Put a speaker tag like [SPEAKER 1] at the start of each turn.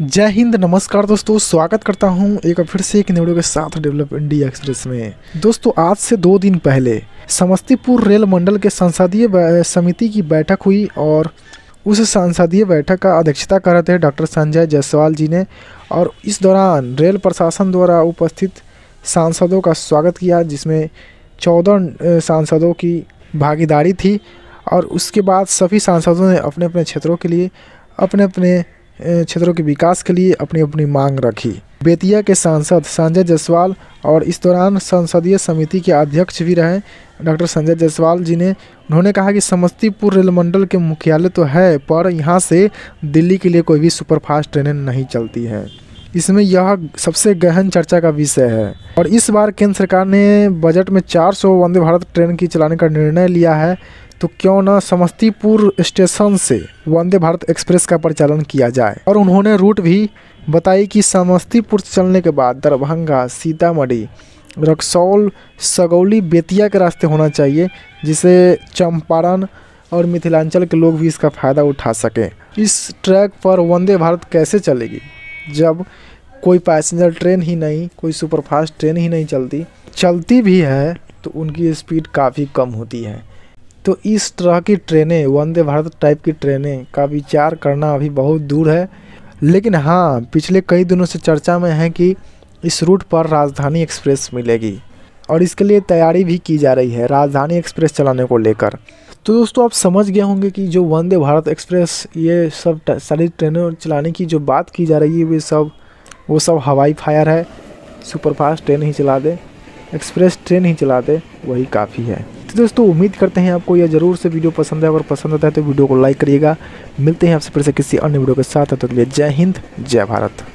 [SPEAKER 1] जय हिंद, नमस्कार दोस्तों। स्वागत करता हूं एक फिर से एक वीडियो के साथ डेवलप इंडिया एक्सप्रेस में। दोस्तों, आज से 2 दिन पहले समस्तीपुर रेल मंडल के संसदीय समिति की बैठक हुई और उस संसदीय बैठक का अध्यक्षता कर रहे थे डॉक्टर संजय जायसवाल जी ने। और इस दौरान रेल प्रशासन द्वारा उपस्थित सांसदों का स्वागत किया, जिसमें 14 सांसदों की भागीदारी थी। और उसके बाद सभी सांसदों ने अपने अपने क्षेत्रों के लिए अपने क्षेत्रों के विकास के लिए अपनी अपनी मांग रखी। बेतिया के सांसद संजय जायसवाल और इस दौरान संसदीय समिति के अध्यक्ष भी रहे डॉक्टर संजय जायसवाल जी ने। उन्होंने कहा कि समस्तीपुर रेल मंडल के मुख्यालय तो है, पर यहाँ से दिल्ली के लिए कोई भी सुपरफास्ट ट्रेनें नहीं चलती हैं। इसमें यह सबसे गहन चर्चा का विषय है। और इस बार केंद्र सरकार ने बजट में 400 वंदे भारत ट्रेन की चलाने का निर्णय लिया है, तो क्यों ना समस्तीपुर स्टेशन से वंदे भारत एक्सप्रेस का परिचालन किया जाए। और उन्होंने रूट भी बताई कि समस्तीपुर चलने के बाद दरभंगा, सीतामढ़ी, रक्सौल, सगौली, बेतिया के रास्ते होना चाहिए, जिसे चंपारण और मिथिलांचल के लोग भी इसका फ़ायदा उठा सकें। इस ट्रैक पर वंदे भारत कैसे चलेगी जब कोई पैसेंजर ट्रेन ही नहीं, कोई सुपरफास्ट ट्रेन ही नहीं चलती भी है तो उनकी स्पीड काफ़ी कम होती है। तो इस तरह की ट्रेनें, वंदे भारत टाइप की ट्रेनें का विचार करना अभी बहुत दूर है। लेकिन हाँ, पिछले कई दिनों से चर्चा में है कि इस रूट पर राजधानी एक्सप्रेस मिलेगी और इसके लिए तैयारी भी की जा रही है राजधानी एक्सप्रेस चलाने को लेकर। तो दोस्तों, आप समझ गए होंगे कि जो वंदे भारत एक्सप्रेस, ये सब सारी ट्रेनें चलाने की जो बात की जा रही है वो सब हवाई फायर है। सुपरफास्ट ट्रेन ही चला दे, एक्सप्रेस ट्रेन ही चला दे, वही काफ़ी है। तो दोस्तों, उम्मीद करते हैं आपको यह ज़रूर से वीडियो पसंद है। अगर पसंद आता है तो वीडियो को लाइक करिएगा। मिलते हैं आपसे फिर से किसी अन्य वीडियो के साथ। तब तक के लिए जय हिंद, जय भारत।